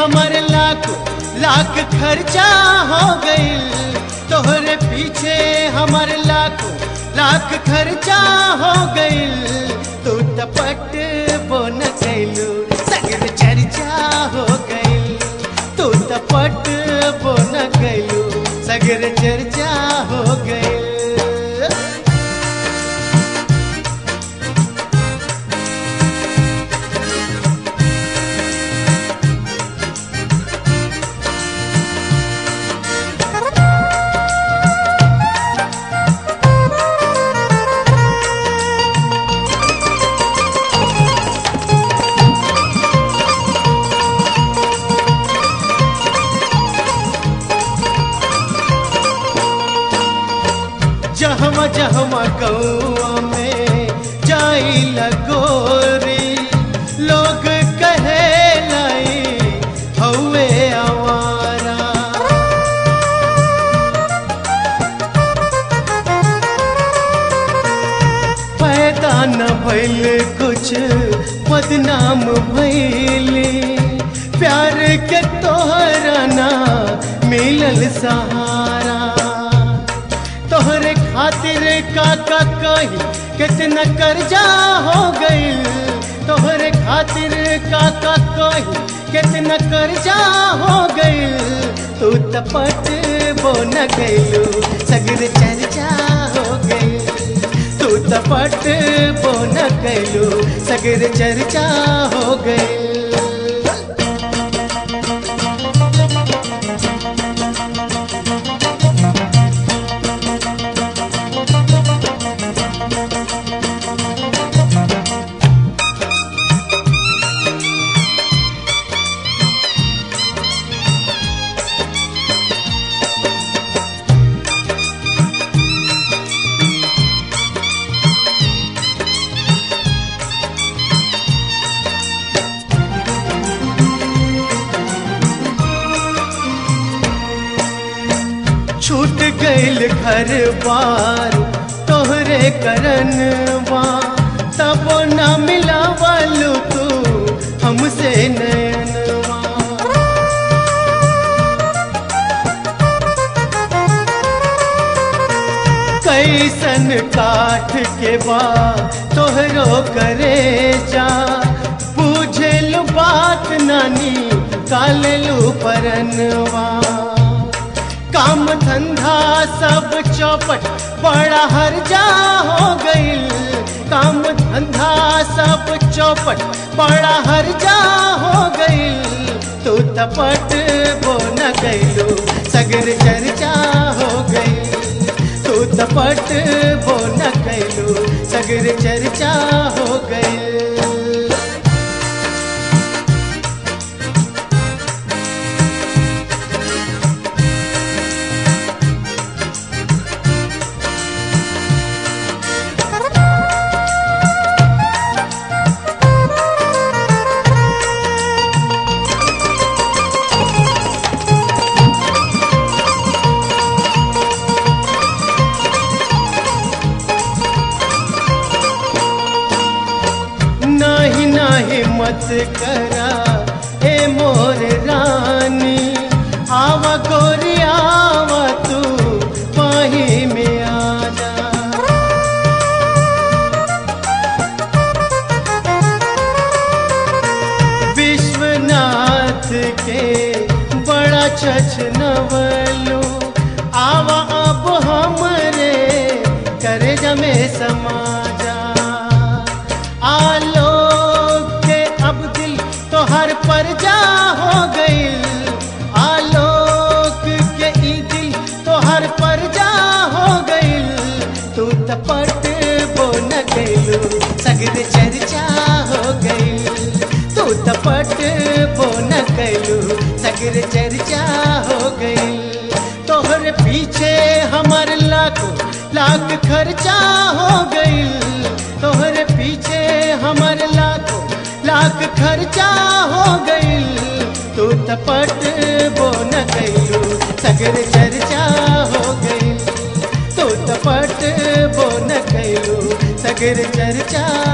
हमारे लाखों लाख खर्चा हो गइल, तोहरे पीछे हमारे लाखों लाख खर्चा हो गइल। तू टपट बोन कैलू सगर चर्चा हो गइल, तू टपट बोन कैलू सगर चर्चा हो गइल। जहमा जहमा कौआ में जाई लगोरी, लोग कहे लाई हौवे आवारा। पैदा न भइल कुछ बदनाम भइली, प्यार के तोहरा ना मिलल सहारा। तोहरे खातिर काका कही कितना कर्जा हो गइल, तोहरे खातिर काका कही कितना कर्जा हो गइल। तू टपट बोन गइलू सगर चर्चा हो गइल, तू टपट बोन गइलू सगर चर्चा हो गइल। छूट गइल घर बार तोहरे करनवा, तब न मिलावलू तू हमसे नैनवा। कैसन काठ के बा तोहरो करे जा, पूछेलू बात नानी कालेलू परनवा। काम धंधा सब चौपट बड़ा हर्जा हो गइल, काम धंधा सब चौपट बड़ा हर्जा हो गइल। तू टपट बोन गइलू सगर चर्चा हो गइल, तू टपट बोन गइलू सगर चर्चा हो गइल। मत करा ए मोर रानी, आवा गोरी आवा तू पाही में आजा। विश्वनाथ के बड़ा छछनवलू, आवा अब हमरे करे जमे समाजा। तोहर परजा हो गइल, आलोक के ई दिल तोहर परजा हो गइल। तू टपट बोन गइलू सगर चर्चा हो गइल, तू टपट बोन गइलू सगर चर्चा हो गइल। तोहरे पीछे हमार लाखों लाख खर्चा हो गइल, तोहरे पीछे हमार लाखों लाख खर्चा हो गइल। तू टपट बोन गइलू सगर चर्चा हो गइल, तू टपट बोन गइलू सगर चर्चा